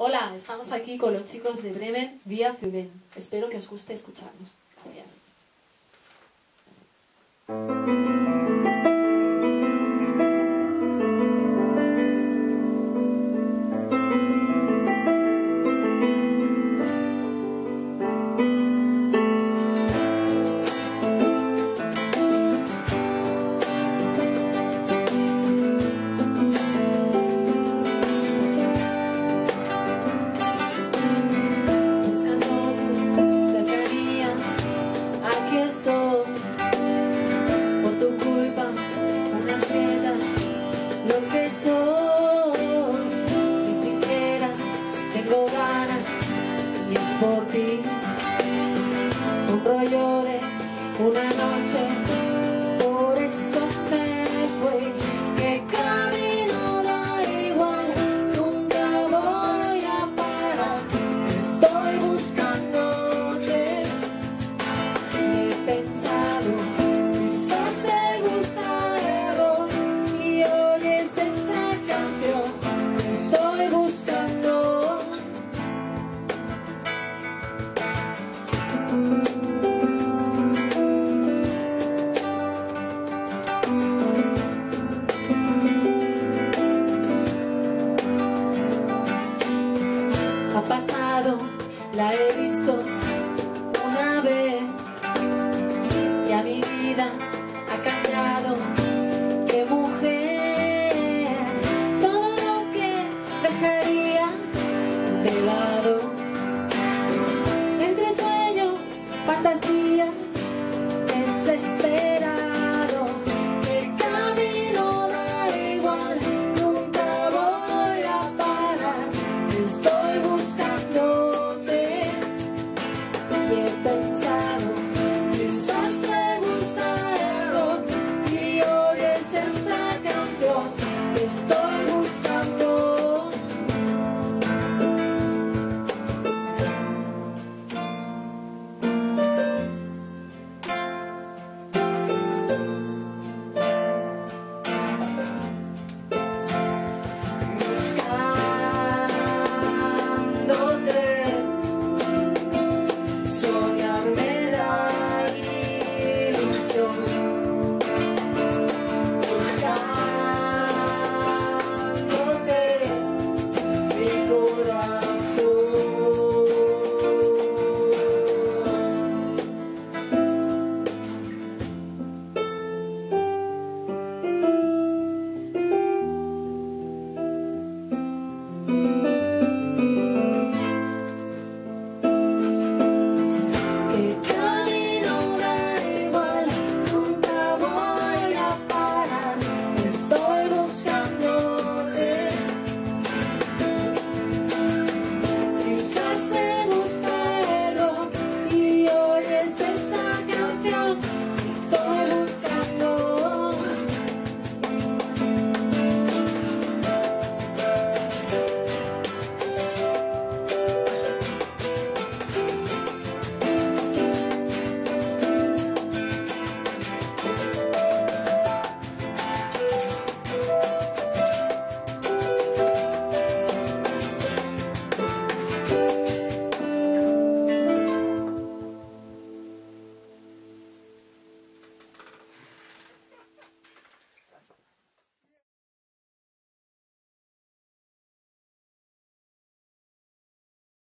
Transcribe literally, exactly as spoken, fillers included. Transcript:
Hola, estamos aquí con los chicos de Bremen, Día Fühlen. Espero que os guste escucharnos. Gracias. Por ti, un rollo de una noche, por eso me fui, que camino da igual, nunca voy a parar, estoy buscándote, he pensado, quizás te gusta el rock y oyes esta canción, estoy buscando. Ha pasado, la he visto una vez, ya mi vida ha cambiado. ¡Qué mujer! Todo lo que dejaría de lado, entre sueños, fantasías, desesperado, el camino da igual, nunca voy a parar, estoy buscándote y he pensado, quizás te gusta el rock y oyes esta canción, estoy buscando. Mm-hmm.